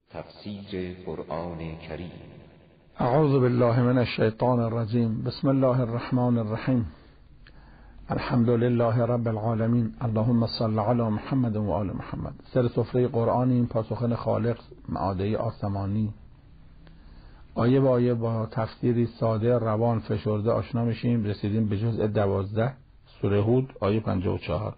تفسیر قرآن کریم. اعوذ بالله من الشیطان الرجیم. بسم الله الرحمن الرحیم. الحمد لله رب العالمین. اللهم صل علی محمد و آل محمد. سر سفره قرآنیم، پاسخن خالق، معاده آسمانی. آیه با آیه با تفسیری ساده، روان، فشرده آشنا میشیم. رسیدیم به جزء 12 سوره هود، آیه 54.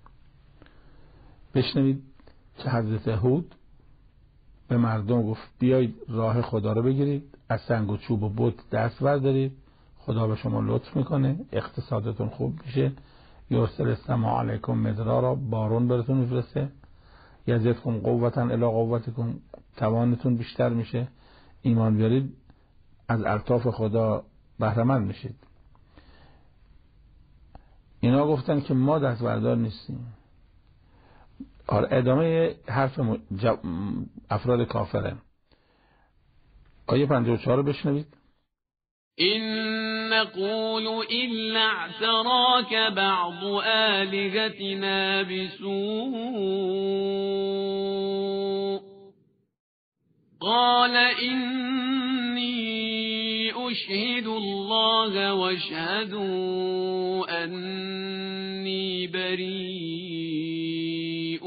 بشنوید که حضرت هود به مردم گفت بیایید راه خدا رو بگیرید، از سنگ و چوب و بت دست بردارید، خدا به شما لطف میکنه، اقتصادتون خوب میشه، یرسل السماء علیکم مدرارا، بارون براتون میفرسته، یزدکم قوتا الی قوتکم، توانتون بیشتر میشه، ایمان بیارید، از الطاف خدا بهره مند میشید. اینا گفتن که ما دست بردار نیستیم. ادامه حرف افراد کافره. آیه 54 رو بشنوید. این نقول الا اعتراک بعض آلهتنا بسوء قال اینی اشهد الله واشهدوا انی بریء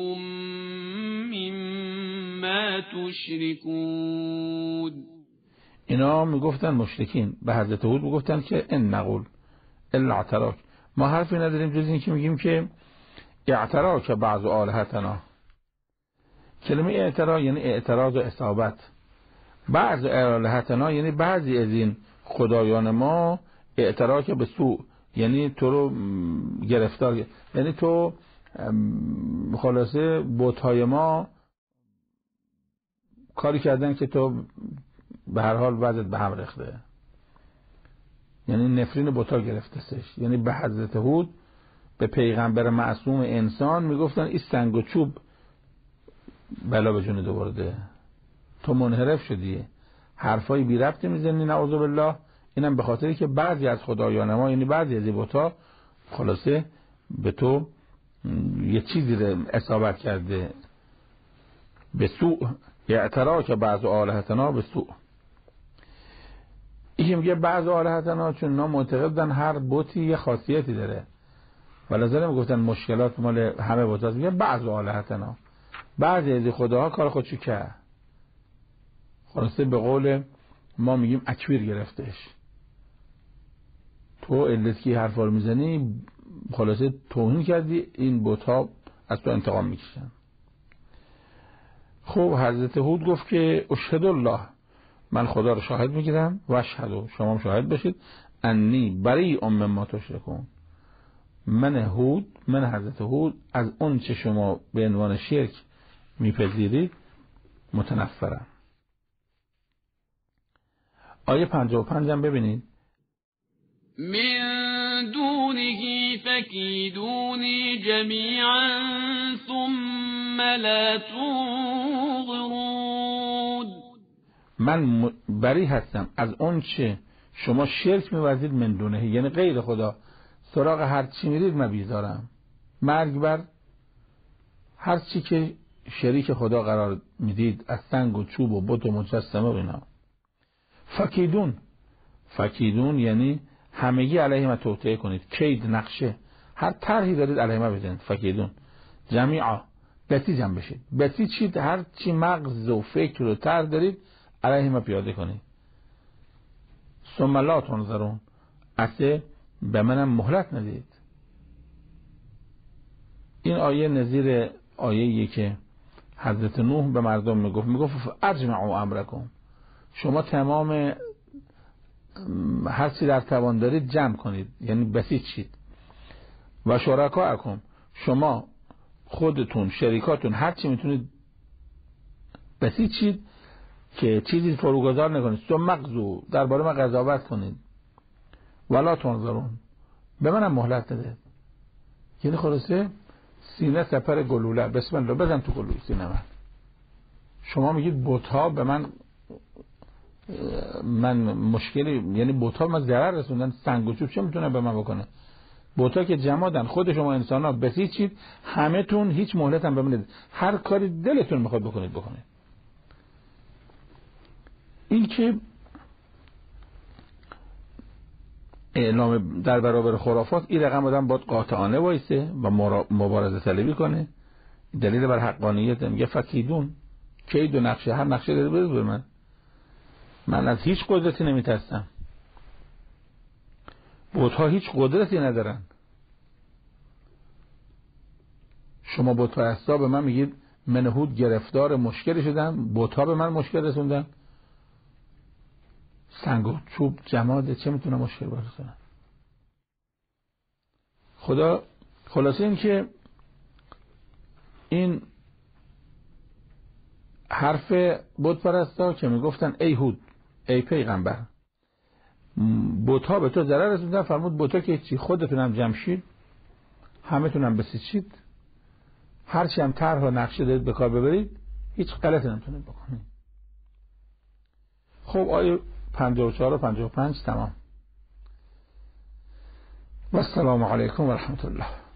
مما تشركون. اینا میگفتن، مشرکین به حضرت هود میگفتن که ان نقول الا اعتراک، ما حرفی نداریم جز این که میگیم که اعتراک بعض آلهتنا. کلمه اعتراک یعنی اعتراض و اصابت. بعض آلهتنا یعنی بعضی از این خدایان ما، اعتراک به سوء یعنی تو رو گرفتار، یعنی تو خلاصه بت‌های ما کاری کردن که تو به هر حال وضعت به هم ریخته، یعنی نفرین بت‌ها گرفتستش. یعنی به حضرت هود، به پیغمبر معصوم انسان میگفتن این سنگ و چوب بلا به جون دوورده، تو منحرف شدی، حرفای بی ربطی میزنی، نعوذ بالله. اینم به خاطری که بعضی از خدایان ما، یعنی بعضی از بت‌ها خلاصه به تو یه چیزی رو اصابت کرده. به سوء اعتراک بعض آلهتنا به سوء. این میگه بعض آلهتنا چون اینا معتقدن هر بتی یه خاصیتی داره، ولذا میگفتن مشکلات مال همه بت‌ها. میگه بعض آلهتنا، بعضی از خداها کار خودشو کرد، خلاصه به قول ما میگیم اکویر گرفتش. تو علت کی حرفا رو میزنی، خلاصه توهین کردی، این بت‌ها از تو انتقام میکشن. خب حضرت هود گفت که اشهد الله، من خدا رو شاهد میگیرم، و اشهدوا، شما هم شاهد باشید، انی بریء مما تشرکون، من حضرت هود از اون چه شما به عنوان شرک میپذیرید متنفرم. آیه 55 هم ببینید. من دونه فکیدونی جمیعا ثم لا تنظرون. من بری هستم از اون چه شما شرک می‌ورزید، من دونه یعنی غیر خدا، سراغ هر چی میرید من بیزارم. مرگ بر هر چی که شریک خدا قرار میدید، از سنگ و چوب و بت و مجسمه و اینا. فکیدون یعنی همگی علیه ما توطئه کنید، کید، نقشه، هر طرحی دارید علیه ما بزنید. فکیدون جمیعا، بسیج هم بشید. بسیج هر چی مغز و فکر و طرح دارید علیه ما پیاده کنید. ثم لا تنظرون، اصلا به منم مهلت ندید. این آیه نظیر آیه‌ای که حضرت نوح به مردم میگفت اجمعوا امرکم، شما تمام هر چی در توان دارید جمع کنید، یعنی بسیج شید. و شرکاءکم، شما خودتون، شریکاتون، هر چی میتونید بسیج شید که چیزی فروگذار نکنید. ثم مغزو، درباره ما قضاوت کنید. ولا تنظرون، به منم مهلت نده. یعنی خلاصه سینه سپر گلوله، بسم الله بزن تو گلوله سینه من. شما میگید بت‌ها به من مشکلی، یعنی بت‌ها من ضرر رسوندن، سنگ و چوب چه میتونه به من بکنه؟ بت‌ها که جمادن، خود شما انسان‌ها بسیچید، همه تون هیچ مهلت هم به من ندید، هر کاری دلتون میخواد بکنید. این که اعلام در برابر خرافات، این رقم آدم باید قاطعانه وایسه و مبارزه طلبی کنه. دلیل بر حقانیت میگه فکیدون، کید و نقشه، هر نقشه داره بده به من از هیچ قدرتی نمیترسم. بت‌ها هیچ قدرتی ندارن. شما بت پرستا به من میگید منهود گرفتار مشکلی شدن، بت‌ها به من مشکل رسوندن. سنگ و چوب جماده چه میتونه مشکل برسونه؟ خدا خلاصه این که این حرف بت پرستا که میگفتن ای هود، ای پیغمبر، بت‌ها به تو ضرر رسوندن، فرمود بت‌ها که چی، خودتونم جمشید، همه تونم بسیچید، هرچی هم طرح و نقشه دارید به کار ببرید، هیچ غلطی نمیتونید بکنید. خب آیه 54 و 55 تمام. و السلام علیکم و رحمت الله.